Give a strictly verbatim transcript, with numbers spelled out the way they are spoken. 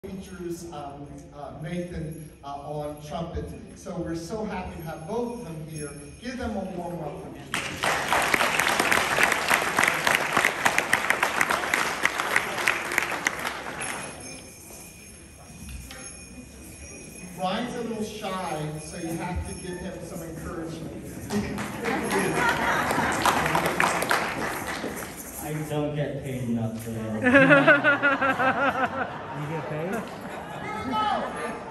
features um, uh, Nathan uh, on trumpet. So we're so happy to have both of them here. Give them a warm welcome. Brian's a little shy, so you have to give him some encouragement. I don't get paid enough for that. You get paid?